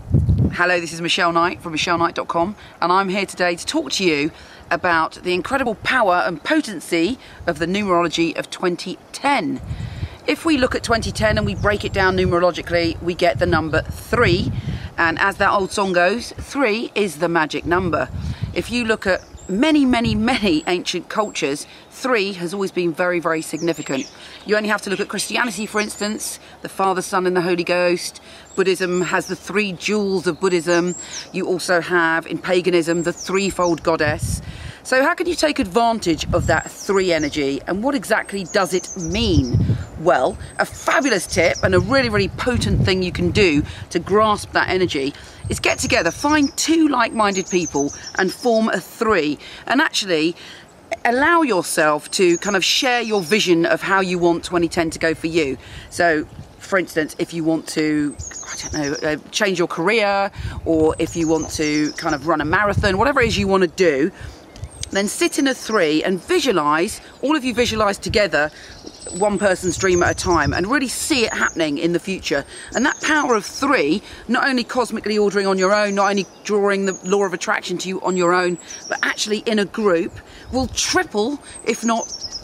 Hello, this is Michele Knight from michelleknight.com, and I'm here today to talk to you about the incredible power and potency of the numerology of 2010. If we look at 2010 and we break it down numerologically, we get the number 3, and as that old song goes, 3 is the magic number. If you look at many ancient cultures, 3 has always been very, very significant. You only have to look at Christianity, for instance, the Father, Son and the Holy Ghost. Buddhism has the 3 jewels of Buddhism. You also have, in paganism, the threefold goddess. So how can you take advantage of that 3 energy, and what exactly does it mean? Well, a fabulous tip and a really potent thing you can do to grasp that energy is get together, find 2 like-minded people and form a 3, and actually allow yourself to kind of share your vision of how you want 2010 to go for you. So, for instance, if you want to, I don't know, change your career, or if you want to kind of run a marathon, whatever it is you want to do, then sit in a 3 and visualize, all of you visualize together, one person's dream at a time, and really see it happening in the future. And that power of 3, not only cosmically ordering on your own, not only drawing the law of attraction to you on your own, but actually in a group, will triple, if not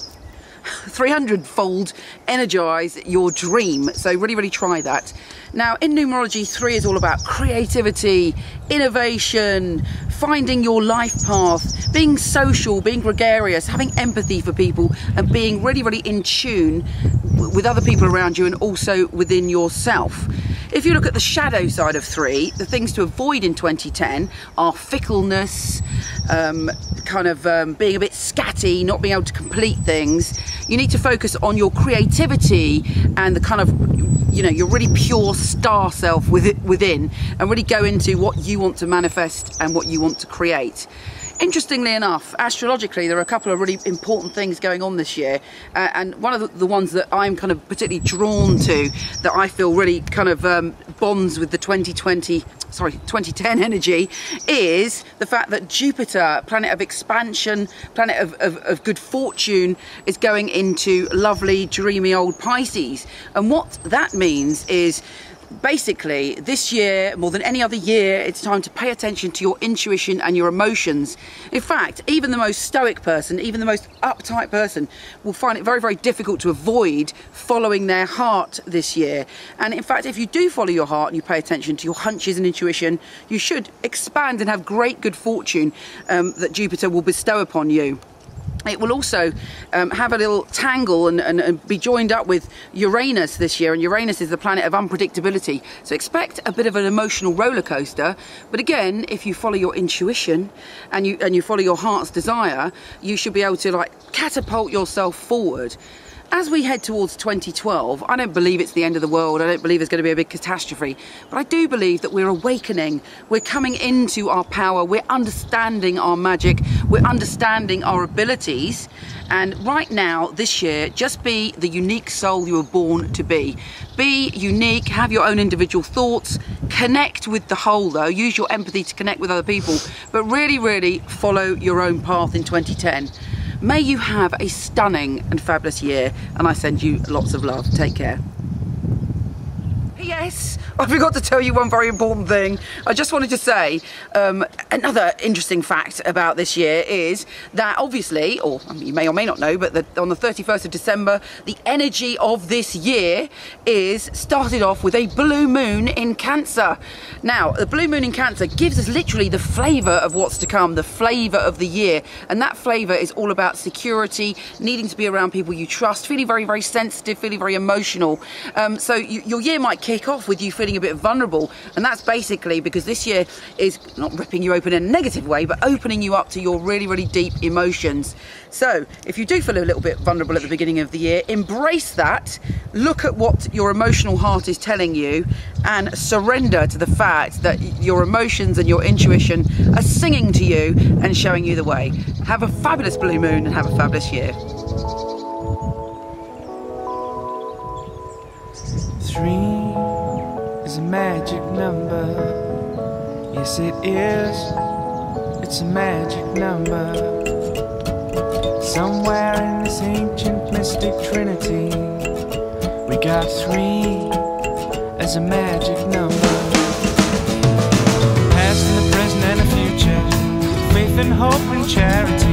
300-fold energize your dream. So really try that. Now, in numerology, 3 is all about creativity, innovation, finding your life path, being social, being gregarious, having empathy for people, and being really in tune with other people around you and also within yourself. If you look at the shadow side of 3, the things to avoid in 2010 are fickleness, being a bit scatty, not being able to complete things. You need to focus on your creativity and the kind of, your really pure star self within, and really go into what you want to manifest and what you want to create. Interestingly enough, astrologically, there are a couple of really important things going on this year, and one of the ones that I'm kind of particularly drawn to, that I feel really kind of bonds with the 2010 energy, is the fact that Jupiter, planet of expansion, planet of good fortune, is going into lovely, dreamy old Pisces. And what that means is, basically, this year, more than any other year, it's time to pay attention to your intuition and your emotions. In fact, even the most stoic person, even the most uptight person, will find it very difficult to avoid following their heart this year. And in fact, if you do follow your heart and you pay attention to your hunches and intuition, you should expand and have great good fortune that Jupiter will bestow upon you. It will also have a little tangle and be joined up with Uranus this year, and Uranus is the planet of unpredictability. So expect a bit of an emotional roller coaster. But again, if you follow your intuition and you follow your heart's desire, you should be able to catapult yourself forward. As we head towards 2012, I don't believe it's the end of the world. I don't believe there's going to be a big catastrophe. But I do believe that we're awakening. We're coming into our power. We're understanding our magic. We're understanding our abilities. And right now, this year, just be the unique soul you were born to be. Be unique, have your own individual thoughts, connect with the whole though, use your empathy to connect with other people, but really follow your own path in 2010. May you have a stunning and fabulous year, and I send you lots of love. Take care. Yes, I forgot to tell you one very important thing. I just wanted to say another interesting fact about this year is that obviously, or you may or may not know, but on the 31st of December, the energy of this year is started off with a blue moon in Cancer. Now, the blue moon in Cancer gives us literally the flavour of what's to come, the flavour of the year, and that flavour is all about security, needing to be around people you trust, feeling very sensitive, feeling very emotional. So your year might kick off with you feeling a bit vulnerable, and that's basically because this year is not ripping you open in a negative way, but opening you up to your really deep emotions. So if you do feel a little bit vulnerable at the beginning of the year, embrace that, look at what your emotional heart is telling you, and surrender to the fact that your emotions and your intuition are singing to you and showing you the way. Have a fabulous blue moon and have a fabulous year. 3 is a magic number. Yes, it is. It's a magic number. Somewhere in this ancient mystic trinity, we got 3 as a magic number. and hope and charity.